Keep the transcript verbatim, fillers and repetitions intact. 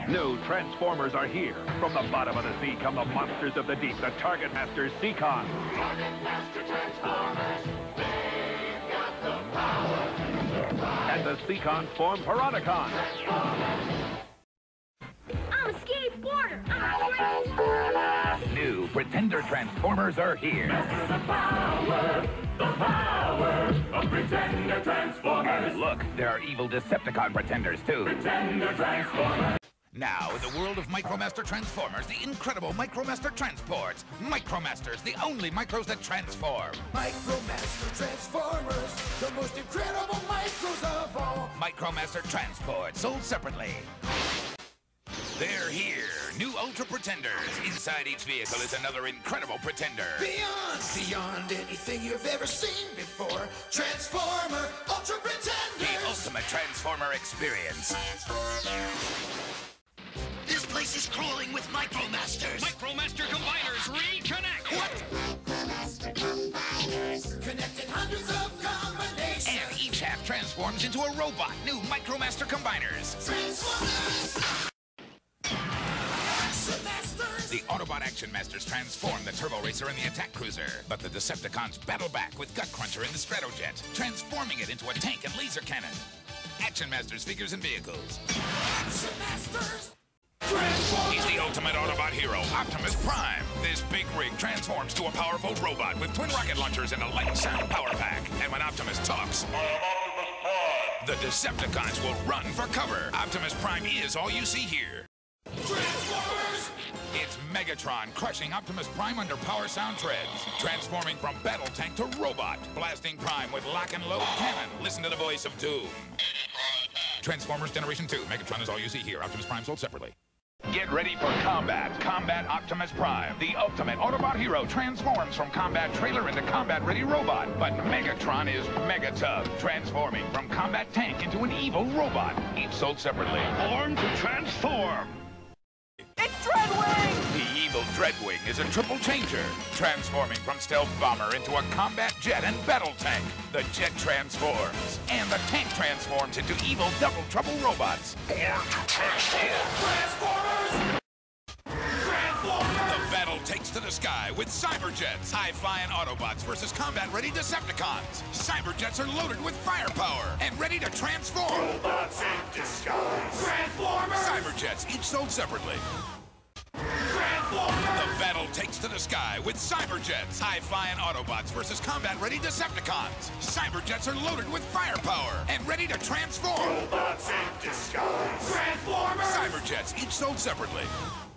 New Transformers are here. From the bottom of the sea come the monsters of the deep, the Target Masters Seacon. Target Master Transformers, they've got the power. And the Seacons form Piranacon. I'm a skateboarder. I'm a New Pretender Transformers are here. Master the power, the power of Pretender Transformers. And look, there are evil Decepticon Pretenders too. Pretender Transformers. Now, in the world of Micromaster Transformers, the incredible Micromaster Transports. Micromasters, the only micros that transform. Micromaster Transformers, the most incredible micros of all. Micromaster Transport, sold separately. They're here, new Ultra Pretenders. Inside each vehicle is another incredible Pretender. Beyond, beyond anything you've ever seen before. Transformer Ultra Pretenders. The ultimate Transformer experience. This place is crawling with Micromasters. Micromaster Combiners, reconnect! What? Connecting hundreds of combinations. And each half transforms into a robot. New Micromaster Combiners. Transformers. Masters. The Autobot Action Masters transform the Turbo Racer and the Attack Cruiser. But the Decepticons battle back with Gut Cruncher and the Stratojet, transforming it into a tank and laser cannon. Action Masters figures and vehicles. Masters. He's the ultimate Autobot hero, Optimus Prime. This big rig transforms to a powerful robot with twin rocket launchers and a light sound power pack. And when Optimus talks, the Decepticons will run for cover. Optimus Prime is all you see here. Transformers. It's Megatron crushing Optimus Prime under power sound treads, transforming from battle tank to robot, blasting Prime with lock and load cannon. Listen to the voice of Doom. Transformers Generation two. Megatron is all you see here. Optimus Prime sold separately. Get ready for combat. Combat Optimus Prime. The ultimate Autobot hero transforms from combat trailer into combat-ready robot. But Megatron is Megatub, transforming from combat tank into an evil robot. Each sold separately. Born to transform. It's Dreadwing! The evil Dreadwing is a triple changer, transforming from stealth bomber into a combat jet and battle tank. The jet transforms, and the tank transforms into evil double trouble robots. Born to transform. Transformers! Transformers! The battle takes to the sky with Cyberjets, high-flying Autobots versus combat-ready Decepticons. Cyberjets are loaded with firepower and ready to transform. Robots in disguise. Transformers! Cyberjets, each sold separately. Transformers! The battle takes to the sky with Cyberjets, high-flying Autobots versus combat-ready Decepticons. Cyberjets are loaded with firepower and ready to transform. Robots in disguise. Transformers! Cyberjets, each sold separately.